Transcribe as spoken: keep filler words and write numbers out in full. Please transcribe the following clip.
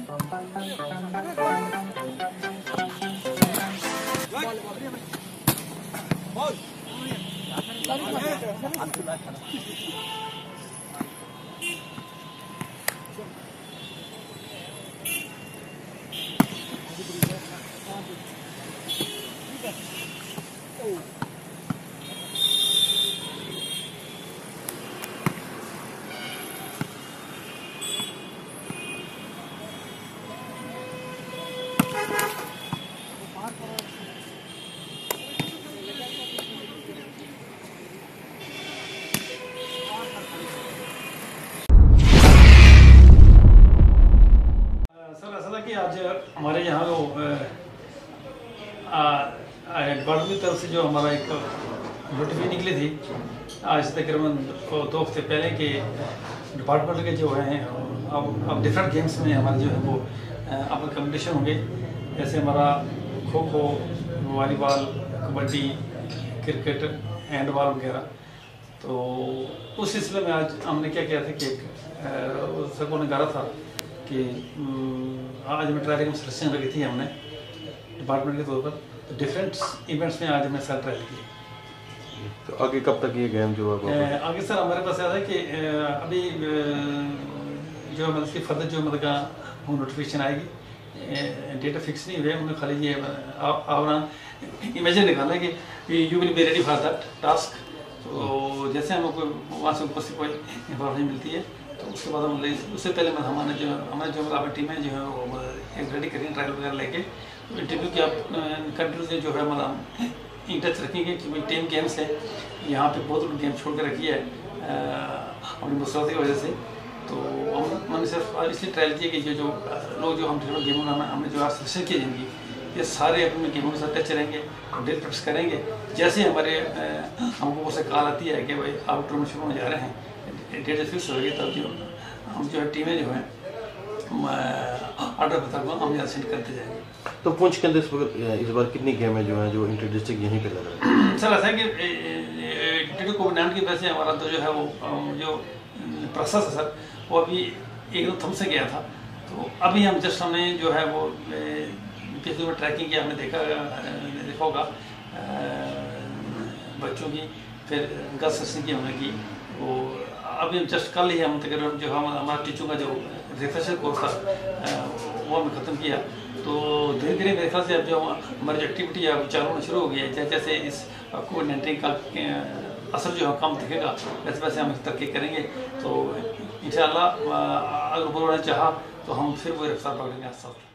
कि आज हमारे यहाँ वो डिपार्टमेंट की तरफ से जो हमारा एक नोटिफिकेशन निकली थी आज तकरीबन दो हफ्ते पहले के डिपार्टमेंट के जो हैं अब अब डिफरेंट गेम्स में हमारे जो है वो अपने कम्पटिशन होंगे। जैसे हमारा kho kho, volleyball, kabaddi, cricket, handball वगैरह। तो उस सिलसिले में आज हमने क्या किया था कि एक सबको ने कहा था कि आज हमें ट्रायल में सिलेक्शन रखी थी हमने डिपार्टमेंट के तौर पर। तो डिफरेंट इवेंट्स में आज हमने सर ट्रायल किए। तो आगे कब तक ये गेम जो है आगे सर हमारे पास याद है कि अभी जो मतलब कि फर्दर जो मतलब का नोटिफिकेशन आएगी, डेटा फिक्स नहीं हुए, उन्होंने खाली ये अपना इमेजिन निकाला कि you will be ready for that task. तो जैसे हमको वहाँ से ऊपर से कोई इंफॉर्मेशन मिलती है तो उसके बाद हम उससे पहले मतलब हमारे जो हमारे जो मतलब टीम है जो है वो एक रेडी करेंगे ट्रायल वगैरह लेके। तो इंटरव्यू की आप कंटिन्यू से जो है मतलब इन टच रखेंगे कि भाई टीम गेम्स है, यहाँ पे बहुत लोग गेम छोड़ कर रखी है अपनी मुसीबत की वजह से। तो हम हमने सिर्फ इसलिए ट्रायल किया कि जो जो लोग जो हम डिफरेंट गेमों में हमने जो आज सिलेक्शन किए जाएंगी ये सारे अपने गेमों के साथ टच रहेंगे, डेली प्रैक्टिस करेंगे। जैसे हमारे हमको उससे कॉल आती है कि भाई आप टूर्नामेंट शुरू होने जा रहे हैं, डेट फिक्स होगी, तब जो हम जो है टीमें जो हैं ऑर्डर पता को हम यहाँ सेंड करते जाएंगे। तो पुंछ के अंदर इस बार कितनी गेम है जो है जो इंटर डिस्ट्रिक्ट यहीं पे लग रहा है? सर ऐसा है कि कोविड नाइन्टीन की वजह से हमारा तो जो है वो जो प्रोसेस है सर वो अभी एकदम थम से गया था। तो अभी हम जस्ट हमने जो है वो पिछले में ट्रैकिंग किया, हमने देखा देखा होगा बच्चों की, फिर गर्ल्स सेशन की हमने की। वो अभी हम जस्ट कल ही हम तकरीबन जो हम हमारा टीचरों का जो रिफ्रेशर कोर्स था वो हमने ख़त्म किया। तो धीरे धीरे मेरे ख्याल से अब जो हमारी जो एक्टिविटी है वो चालू होना शुरू हो गई है। जैसे जैसे इस कोविड नाइन्टीन का असर जो है कम दिखेगा वैसे वैसे हम तरक्की करेंगे। तो इंशाअल्लाह अगर ऊपर चाहा तो हम फिर वो रफ्तार पकड़ेंगे आस्ते आस्ते।